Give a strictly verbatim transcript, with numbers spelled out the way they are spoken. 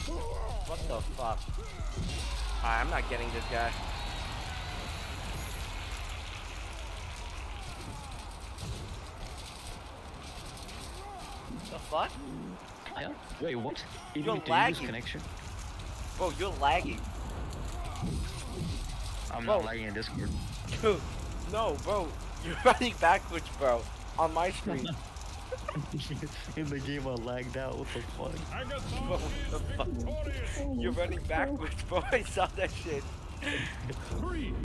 What the fuck? Alright, I'm not getting this guy. The fuck? Yeah. Wait, what? You You're need to use lagging. connection? Bro, you're lagging. I'm Bro. not lagging in Discord. Dude, no, bro. You're running backwards, bro. On my screen. In the game I lagged out, what the fuck? Bro, what the fuck? You're running backwards, bro. I saw that shit. Three.